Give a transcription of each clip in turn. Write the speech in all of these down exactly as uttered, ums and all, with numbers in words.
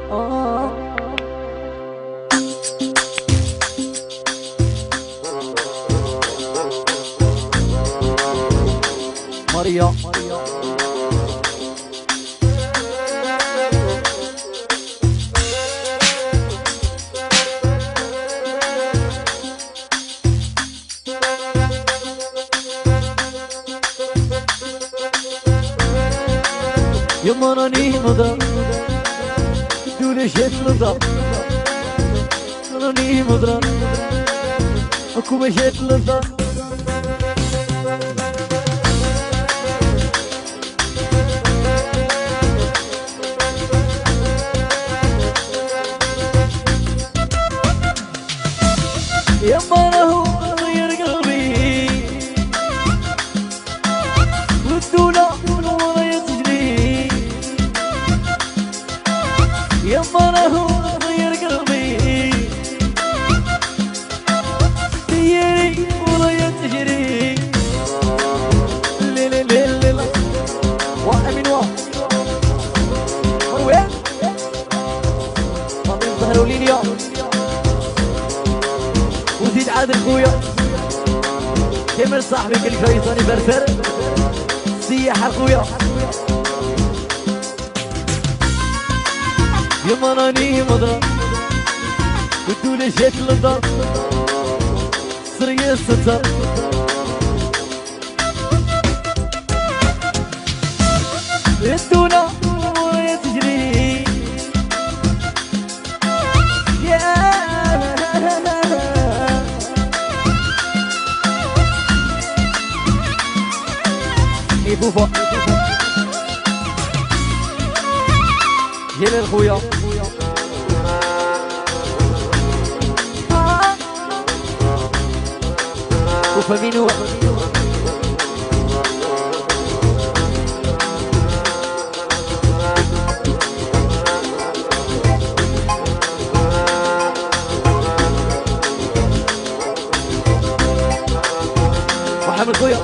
آه ماريا يما راني مضى دولي شيت لضا راني مضى اكو مشيت لضا يما راهو غير قلبي والدولة ورايا تجري يما راهو غير قلبي ديري ورايا تجري ليلي ليلي ليلي وامين وا مروان فاطمة الزهر وليليا وزيد عادل خويا كامل صاحبي كل فايصاني برفر سياح خويا يما راني مضرب والدولة جات للدار سرية الستر الدولة ورايا تجري يا بوفا جيل الخويا بوفا مينو محمد خويا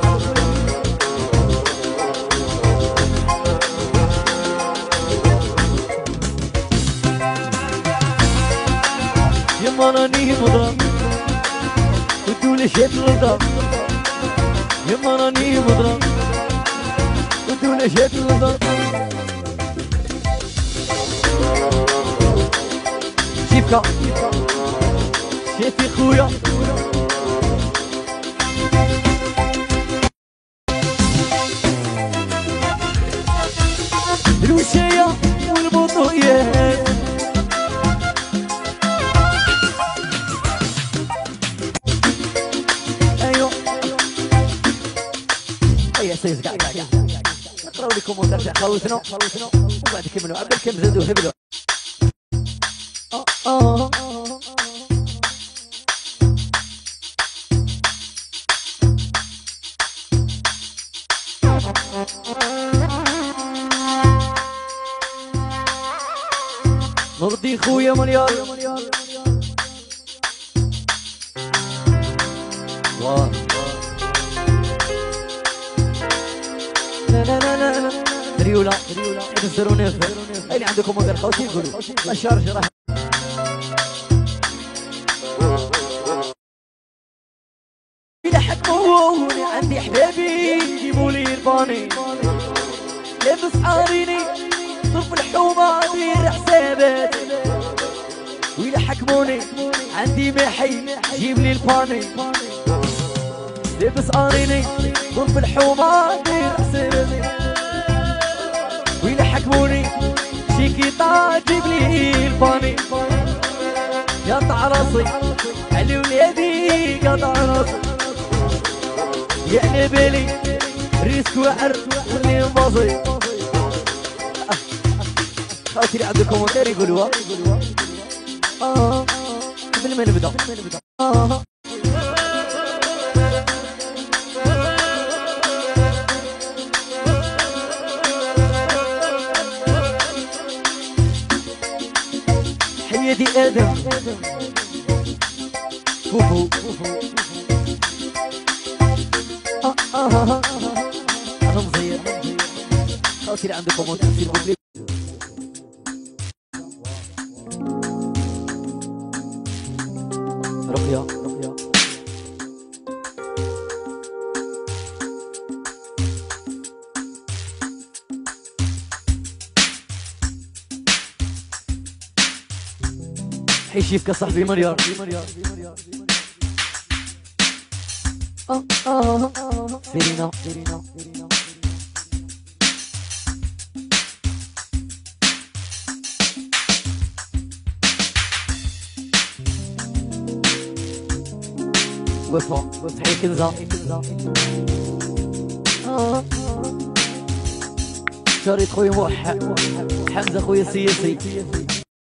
يما راني مضى والدولة جات للدار يما راني مضى والدولة جات للدار شيفكا شيفي خويا الوشاية والبطويات سيس قاعد قاعد نقراو لكم ونرجع خوتنا خوتنا وبعد كملوا عبد الكم زادوا هبلوا اه اه نرضي خويا مليار واه لا لا لا لا ريولا ريولا ينزلوا نافر اللي عندكم غير خوتي يقولوا الشارج راه إذا حكموني عندي حبابي يجيبوا لي الباني لابس عاريني ضرب الحومة دير حسابات وإذا حكموني عندي محي جيب لي الباني لابس عاريني ضرب الحومة دير حسابات وإذا حكموني شيكيطا جيب لي الباني قطع راسي علي ولادي قطع راسي يعني بالي ريسك وعر واللي مباصي خاوتي اللي عندكم كومنتير يقولوها اه قبل ما نبدا اه حياتي ادم فوفو اه اه انا مزير خاوتي اللي عندكم كومنتير رقية رقية. حيشيفك يا صاحبي مليار. سيرينا سيرينا سيرينا وفا صحي كنزة شريط خويا موحد حمزة خويا سياسي.